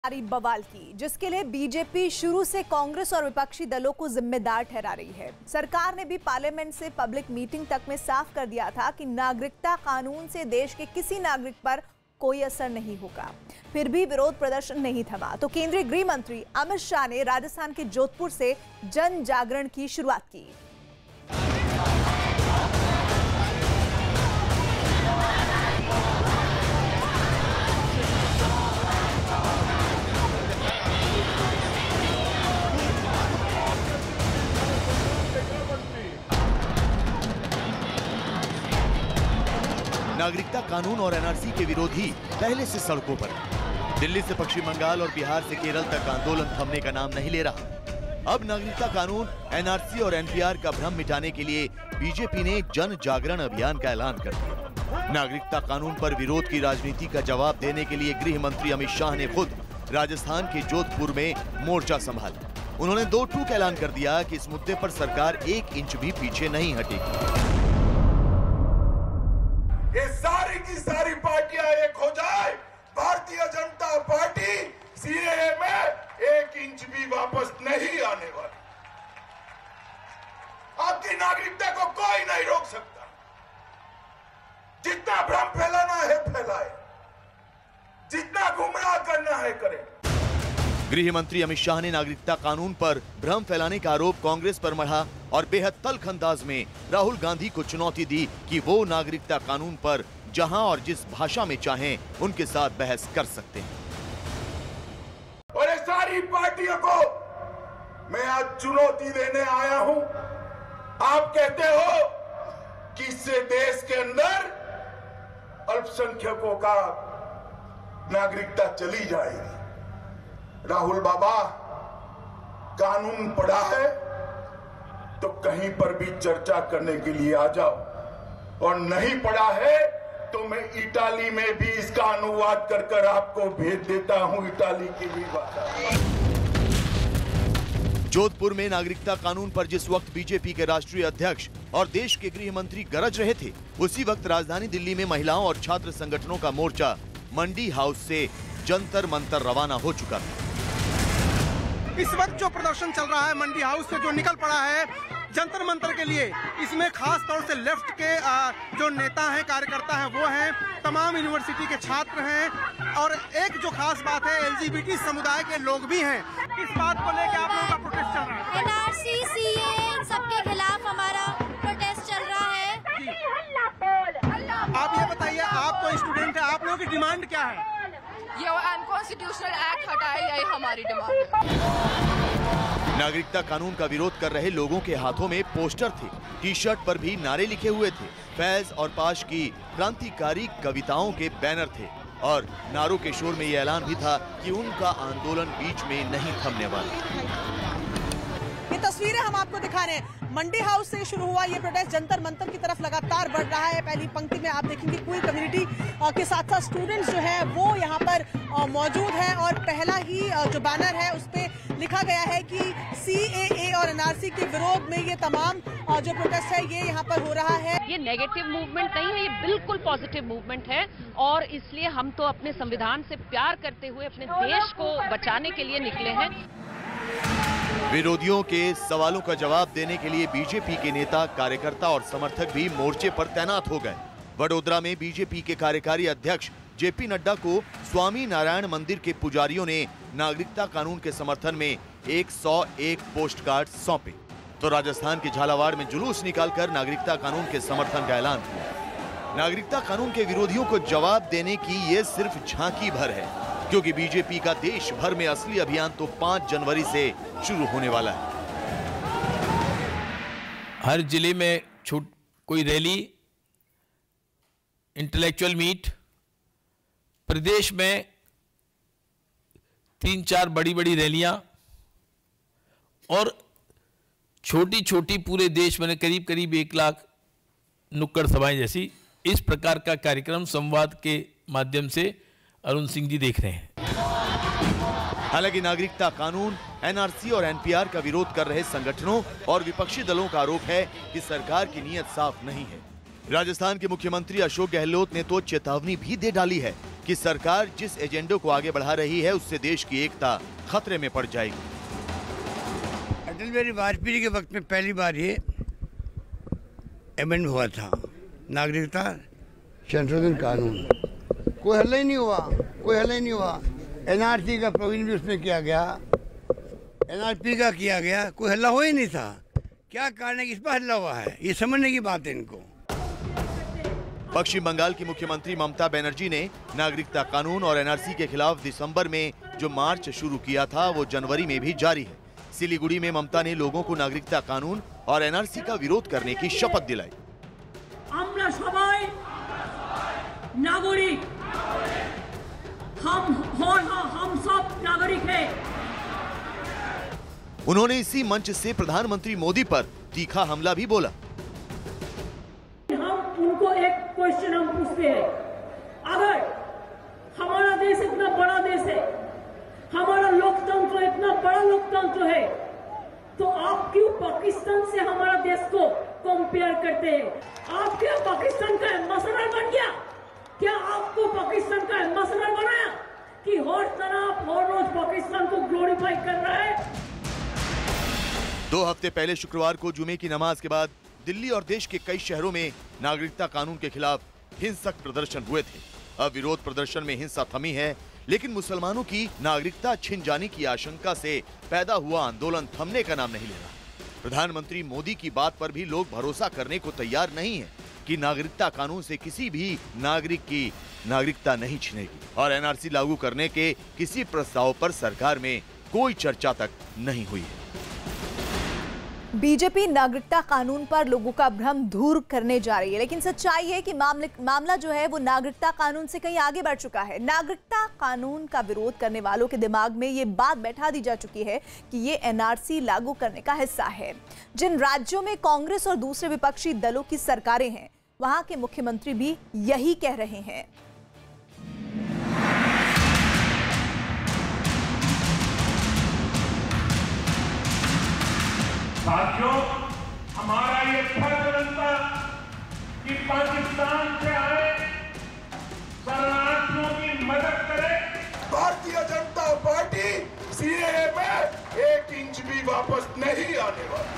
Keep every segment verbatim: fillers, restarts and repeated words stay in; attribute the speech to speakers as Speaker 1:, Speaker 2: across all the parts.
Speaker 1: बवाल की, जिसके लिए बीजेपी शुरू से कांग्रेस और विपक्षी दलों को जिम्मेदार ठहरा रही है। सरकार ने भी पार्लियामेंट से पब्लिक मीटिंग तक में साफ कर दिया था कि नागरिकता कानून से देश के किसी नागरिक पर कोई असर नहीं होगा। फिर भी विरोध प्रदर्शन नहीं थमा, तो केंद्रीय गृह मंत्री अमित शाह ने राजस्थान के जोधपुर से जन जागरण की शुरुआत की।
Speaker 2: नागरिकता कानून और एनआरसी के विरोधी पहले से सड़कों पर। दिल्ली से पश्चिम बंगाल और बिहार से केरल तक आंदोलन थमने का नाम नहीं ले रहा। अब नागरिकता कानून, एनआरसी और एनपीआर का भ्रम मिटाने के लिए बीजेपी ने जन जागरण अभियान का ऐलान कर दिया। नागरिकता कानून पर विरोध की राजनीति का जवाब देने के लिए गृह मंत्री अमित शाह ने खुद राजस्थान के जोधपुर में मोर्चा संभाला। उन्होंने दो टूक ऐलान कर दिया कि इस मुद्दे पर सरकार एक इंच भी पीछे नहीं हटेगी।
Speaker 3: ये सारी की सारी पार्टियां एक हो जाए, भारतीय जनता पार्टी सीएए में एक इंच भी वापस नहीं आने वाली। आपकी नागरिकता को कोई नहीं रोक सकता। जितना भ्रम फैलाना है फैलाए, जितना गुमराह करना है करे।
Speaker 2: गृह मंत्री अमित शाह ने नागरिकता कानून पर भ्रम फैलाने का आरोप कांग्रेस पर मढ़ा और बेहद तल्ख अंदाज में राहुल गांधी को चुनौती दी कि वो नागरिकता कानून पर जहां और जिस भाषा में चाहें उनके साथ बहस कर सकते हैं।
Speaker 3: और ये सारी पार्टियों को मैं आज चुनौती देने आया हूं। आप कहते हो कि इससे देश के अंदर अल्पसंख्यकों का नागरिकता चली जाएगी। राहुल बाबा, कानून पढ़ा है तो कहीं पर भी चर्चा करने के लिए आ जाओ, और नहीं पढ़ा है तो मैं इटाली में भी इसका अनुवाद कर कर आपको भेज देता हूं, इटाली की भी भाषा।
Speaker 2: जोधपुर में नागरिकता कानून पर जिस वक्त बीजेपी के राष्ट्रीय अध्यक्ष और देश के गृह मंत्री गरज रहे थे, उसी वक्त राजधानी दिल्ली में महिलाओं और छात्र संगठनों का मोर्चा मंडी हाउस से जंतर मंतर रवाना हो चुका था।
Speaker 4: इस वक्त जो प्रदर्शन चल रहा है मंडी हाउस से जो निकल पड़ा है जंतर मंतर के लिए, इसमें खास तौर से लेफ्ट के जो नेता हैं, कार्यकर्ता हैं, वो हैं, तमाम यूनिवर्सिटी के छात्र हैं, और एक जो खास बात है एलजीबीटी समुदाय के लोग भी हैं। इस बात को लेकर आप लोगों का प्रोटेस्ट चल रहा है।
Speaker 5: एनआरसी, सीएए, सबके खिलाफ हमारा प्रोटेस्ट चल रहा है।
Speaker 4: आप ये बताइए, आप तो स्टूडेंट हैं, आप लोगों की डिमांड क्या है?
Speaker 6: ये अनकॉन्स्टिट्यूशनल एक्ट हटाए, यही हमारी डिमांड है।
Speaker 2: नागरिकता कानून का विरोध कर रहे लोगों के हाथों में पोस्टर थे, टी शर्ट पर भी नारे लिखे हुए थे, फैज और पाश की क्रांतिकारी कविताओं के बैनर थे, और नारों के शोर में ये ऐलान भी था कि उनका आंदोलन बीच में नहीं थमने वाला।
Speaker 7: ये तस्वीरें हम आपको दिखा रहे हैं। मंडी हाउस से शुरू हुआ ये प्रोटेस्ट जंतर मंतर की तरफ लगातार बढ़ रहा है। पहली पंक्ति में आप देखेंगे पूरी कम्युनिटी के साथ साथ स्टूडेंट्स जो है वो यहाँ पर मौजूद है, और पहला ही जो बैनर है उस पे लिखा गया है कि सीएए और एनआरसी के विरोध में ये तमाम जो प्रोटेस्ट है ये यहाँ पर हो रहा है।
Speaker 8: ये नेगेटिव मूवमेंट नहीं है, ये बिल्कुल पॉजिटिव मूवमेंट है, और इसलिए हम तो अपने संविधान से प्यार करते हुए अपने देश को बचाने के लिए निकले हैं।
Speaker 2: विरोधियों के सवालों का जवाब देने के लिए बीजेपी के नेता, कार्यकर्ता और समर्थक भी मोर्चे पर तैनात हो गए। वडोदरा में बीजेपी के कार्यकारी अध्यक्ष जेपी नड्डा को स्वामी नारायण मंदिर के पुजारियों ने नागरिकता कानून के समर्थन में एक सौ एक पोस्ट कार्ड सौंपे, तो राजस्थान के झालावाड़ में जुलूस निकालकर नागरिकता कानून के समर्थन का ऐलान किया। नागरिकता कानून के विरोधियों को जवाब देने की ये सिर्फ झांकी भर है, क्योंकि बीजेपी का देश भर में असली अभियान तो पाँच जनवरी से शुरू होने वाला है।
Speaker 9: हर जिले में छूट कोई रैली, इंटेलेक्चुअल मीट, प्रदेश में तीन चार बड़ी बड़ी रैलियां, और छोटी छोटी पूरे देश में करीब करीब एक लाख नुक्कड़ सभाएं जैसी इस प्रकार का कार्यक्रम संवाद के माध्यम से अरुण सिंह जी देख रहे हैं।
Speaker 2: हालांकि नागरिकता कानून, एनआरसी और एनपीआर का विरोध कर रहे संगठनों और विपक्षी दलों का आरोप है कि सरकार की नीयत साफ नहीं है। राजस्थान के मुख्यमंत्री अशोक गहलोत ने तो चेतावनी भी दे डाली है कि सरकार जिस एजेंडे को आगे बढ़ा रही है उससे देश की एकता खतरे में पड़ जाएगी।
Speaker 10: अटल बिहारी वाजपेयी के वक्त में पहली बार ये अमेंड हुआ था, नागरिकता संशोधन कानून। कोई हल्ला ही नहीं हुआ, कोई हल्ला ही नहीं हुआ। एनआरसी का प्रोविजन भी उसमें किया गया, एनआरपी का किया गया, कोई हल्ला हो ही नहीं था। क्या कारण है कि इस पर हल्ला हुआ है, ये समझने की बात है इनको।
Speaker 2: पश्चिम बंगाल की मुख्यमंत्री ममता बनर्जी ने नागरिकता कानून और एनआरसी के खिलाफ दिसंबर में जो मार्च शुरू किया था वो जनवरी में भी जारी है। सिलीगुड़ी में ममता ने लोगों को नागरिकता कानून और एनआरसी का विरोध करने की शपथ दिलाई।
Speaker 11: আমরা সবাই नागरिक, हम हम सब नागरिक हैं।
Speaker 2: उन्होंने इसी मंच से प्रधानमंत्री मोदी पर तीखा हमला भी बोला।
Speaker 11: हम उनको एक क्वेश्चन हम पूछते हैं, अगर हमारा देश इतना बड़ा देश है, हमारा लोकतंत्र इतना बड़ा लोकतंत्र है, तो आप क्यों पाकिस्तान से हमारा देश को कंपेयर करते हैं? आप क्या पाकिस्तान का मसला बन गया? क्या आपको पाकिस्तान का मसला बनाया कि हर तरफ हर रोज पाकिस्तान को ग्लोरीफाई कर रहा है?
Speaker 2: दो हफ्ते पहले शुक्रवार को जुमे की नमाज के बाद दिल्ली और देश के कई शहरों में नागरिकता कानून के खिलाफ हिंसक प्रदर्शन हुए थे। अब विरोध प्रदर्शन में हिंसा थमी है, लेकिन मुसलमानों की नागरिकता छिन जाने की आशंका से पैदा हुआ आंदोलन थमने का नाम नहीं ले रहा। प्रधानमंत्री मोदी की बात पर भी लोग भरोसा करने को तैयार नहीं है कि नागरिकता कानून से किसी भी नागरिक की नागरिकता नहीं छिनेगी और एनआरसी लागू करने के किसी प्रस्ताव पर सरकार में कोई चर्चा तक नहीं हुई है।
Speaker 1: बीजेपी नागरिकता कानून पर लोगों का भ्रम दूर करने जा रही है, लेकिन सच्चाई है कि मामले मामला जो है वो नागरिकता कानून से कहीं आगे बढ़ चुका है। नागरिकता कानून का विरोध करने वालों के दिमाग में ये बात बैठा दी जा चुकी है कि ये एनआरसी लागू करने का हिस्सा है। जिन राज्यों में कांग्रेस और दूसरे विपक्षी दलों की सरकारें हैं, वहां के मुख्यमंत्री भी यही कह रहे हैं।
Speaker 12: साथियों, हमारा ये फर्ज बनता कि पाकिस्तान से आए शरणार्थियों की मदद करे।
Speaker 3: भारतीय जनता पार्टी सीएए में एक इंच भी वापस नहीं आने वाली।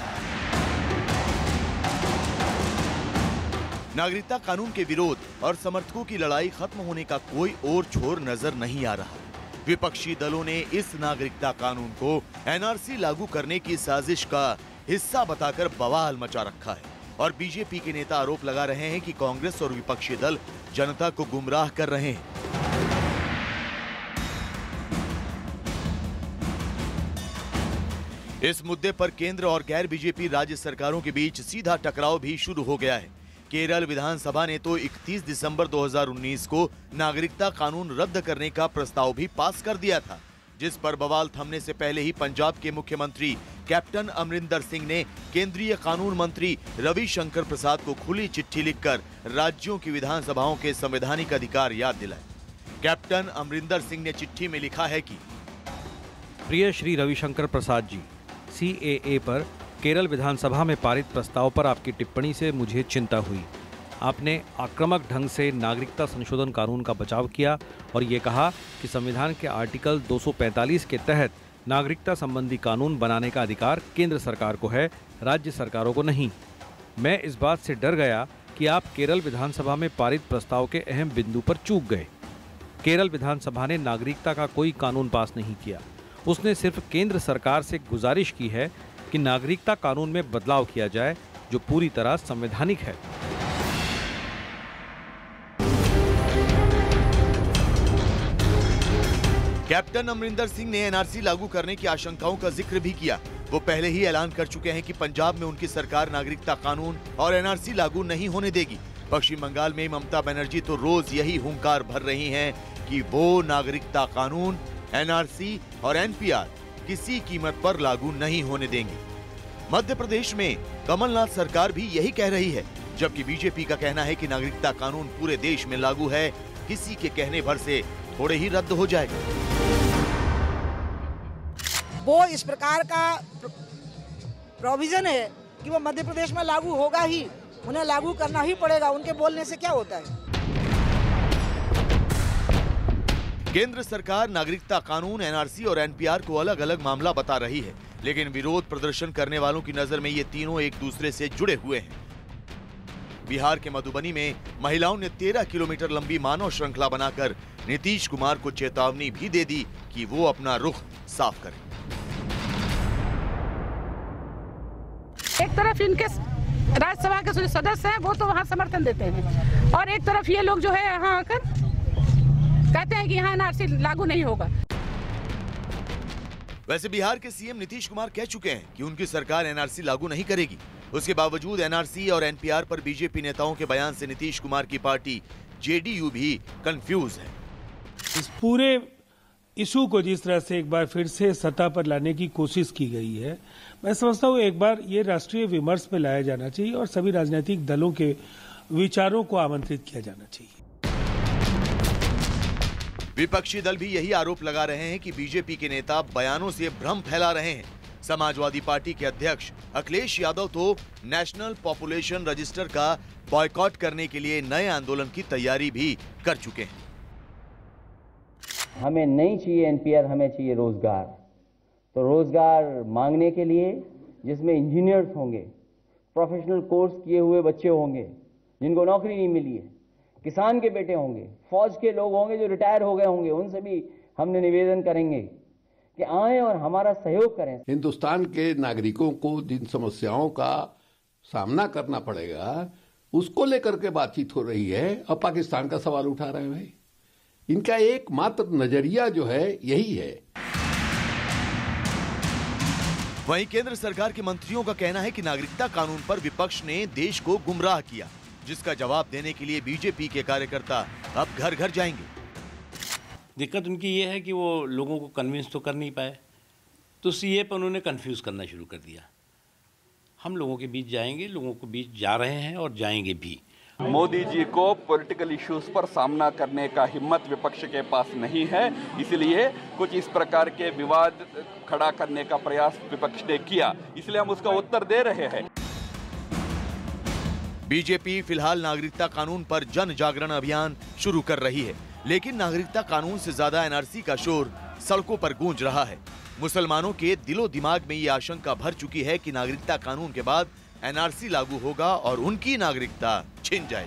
Speaker 2: नागरिकता कानून के विरोध और समर्थकों की लड़ाई खत्म होने का कोई और छोर नजर नहीं आ रहा। विपक्षी दलों ने इस नागरिकता कानून को एनआरसी लागू करने की साजिश का हिस्सा बताकर बवाल मचा रखा है और बीजेपी के नेता आरोप लगा रहे हैं कि कांग्रेस और विपक्षी दल जनता को गुमराह कर रहे हैं। इस मुद्दे पर केंद्र और गैर बीजेपी राज्य सरकारों के बीच सीधा टकराव भी शुरू हो गया है। केरल विधानसभा ने तो इकतीस दिसंबर दो हज़ार उन्नीस को नागरिकता कानून रद्द करने का प्रस्ताव भी पास कर दिया था, जिस पर बवाल थमने से पहले ही पंजाब के मुख्यमंत्री कैप्टन अमरिंदर सिंह ने केंद्रीय कानून मंत्री रविशंकर प्रसाद को खुली चिट्ठी लिखकर राज्यों की विधानसभाओं के संवैधानिक अधिकार याद दिलाए। कैप्टन अमरिंदर सिंह ने चिट्ठी में लिखा है कि
Speaker 13: प्रिय श्री रविशंकर प्रसाद जी, सीएए पर केरल विधानसभा में पारित प्रस्ताव पर आपकी टिप्पणी से मुझे चिंता हुई। आपने आक्रामक ढंग से नागरिकता संशोधन कानून का बचाव किया और ये कहा कि संविधान के आर्टिकल दो सौ पैंतालीस के तहत नागरिकता संबंधी कानून बनाने का अधिकार केंद्र सरकार को है, राज्य सरकारों को नहीं। मैं इस बात से डर गया कि आप केरल विधानसभा में पारित प्रस्ताव के अहम बिंदु पर चूक गए। केरल विधानसभा ने नागरिकता का कोई कानून पास नहीं किया। उसने सिर्फ केंद्र सरकार से गुजारिश की है कि नागरिकता कानून में बदलाव किया जाए, जो पूरी तरह संवैधानिक है।
Speaker 2: कैप्टन अमरिंदर सिंह ने एनआरसी लागू करने की आशंकाओं का जिक्र भी किया। वो पहले ही ऐलान कर चुके हैं कि पंजाब में उनकी सरकार नागरिकता कानून और एनआरसी लागू नहीं होने देगी। पश्चिम बंगाल में ममता बनर्जी तो रोज यही हुंकार भर रही हैं कि वो नागरिकता कानून, एनआरसी और एनपीआर किसी कीमत पर लागू नहीं होने देंगे। मध्य प्रदेश में कमलनाथ सरकार भी यही कह रही है, जबकि बीजेपी का कहना है कि नागरिकता कानून पूरे देश में लागू है, किसी के कहने भर से थोड़े ही रद्द हो जाएगा।
Speaker 7: वो इस प्रकार का प्रोविजन है कि वो मध्य प्रदेश में लागू होगा ही, उन्हें लागू करना ही पड़ेगा, उनके बोलने से क्या होता है।
Speaker 2: केंद्र सरकार नागरिकता कानून, एनआरसी और एनपीआर को अलग अलग मामला बता रही है, लेकिन विरोध प्रदर्शन करने वालों की नजर में ये तीनों एक दूसरे से जुड़े हुए हैं। बिहार के मधुबनी में महिलाओं ने तेरह किलोमीटर लंबी मानव श्रृंखला बनाकर नीतीश कुमार को चेतावनी भी दे दी कि वो अपना रुख साफ करें।
Speaker 14: एक तरफ इनके राज्यसभा के जो सदस्य हैं वो तो वहाँ समर्थन देते हैं, और एक तरफ ये लोग जो है यहाँ आकर कहते हैं कि यहाँ एनआरसी लागू नहीं होगा।
Speaker 2: वैसे बिहार के सीएम नीतीश कुमार कह चुके हैं कि उनकी सरकार एनआरसी लागू नहीं करेगी। उसके बावजूद एनआरसी और एनपीआर पर बीजेपी नेताओं के बयान से नीतीश कुमार की पार्टी जेडीयू भी कंफ्यूज है।
Speaker 15: इस पूरे इशू को जिस तरह से एक बार फिर से सत्ता पर लाने की कोशिश की गई है, मैं समझता हूँ एक बार ये राष्ट्रीय विमर्श में लाया जाना चाहिए और सभी राजनीतिक दलों के विचारों को आमंत्रित किया जाना चाहिए।
Speaker 2: विपक्षी दल भी यही आरोप लगा रहे हैं कि बीजेपी के नेता बयानों से भ्रम फैला रहे हैं। समाजवादी पार्टी के अध्यक्ष अखिलेश यादव तो नेशनल पॉपुलेशन रजिस्टर का बॉयकॉट करने के लिए नए आंदोलन की तैयारी भी कर चुके हैं।
Speaker 16: हमें नहीं चाहिए एनपीआर, हमें चाहिए रोजगार। तो रोजगार मांगने के लिए जिसमें इंजीनियर्स होंगे, प्रोफेशनल कोर्स किए हुए बच्चे होंगे जिनको नौकरी नहीं मिली है, किसान के बेटे होंगे, फौज के लोग होंगे जो रिटायर हो गए होंगे, उनसे भी हमने निवेदन करेंगे कि आए और हमारा सहयोग करें।
Speaker 17: हिंदुस्तान के नागरिकों को जिन समस्याओं का सामना करना पड़ेगा उसको लेकर के बातचीत हो रही है और पाकिस्तान का सवाल उठा रहे हैं। भाई इनका एकमात्र नजरिया जो है यही है।
Speaker 2: वहीं केंद्र सरकार के मंत्रियों का कहना है कि नागरिकता कानून पर विपक्ष ने देश को गुमराह किया, जिसका जवाब देने के लिए बीजेपी के कार्यकर्ता अब घर घर जाएंगे।
Speaker 18: दिक्कत उनकी ये है कि वो लोगों को कन्विंस तो कर नहीं पाए, तो सीए पर उन्होंने कंफ्यूज करना शुरू कर दिया। हम लोगों के बीच जाएंगे, लोगों के बीच जा रहे हैं और जाएंगे भी।
Speaker 19: मोदी जी को पॉलिटिकल इश्यूज पर सामना करने का हिम्मत विपक्ष के पास नहीं है, इसलिए कुछ इस प्रकार के विवाद खड़ा करने का प्रयास विपक्ष ने किया, इसलिए हम उसका उत्तर दे रहे हैं।
Speaker 2: बीजेपी फिलहाल नागरिकता कानून पर जन जागरण अभियान शुरू कर रही है, लेकिन नागरिकता कानून से ज्यादा एनआरसी का शोर सड़कों पर गूंज रहा है। मुसलमानों के दिलो दिमाग में ये आशंका भर चुकी है कि नागरिकता कानून के बाद एनआरसी लागू होगा और उनकी नागरिकता छिन जाएगी।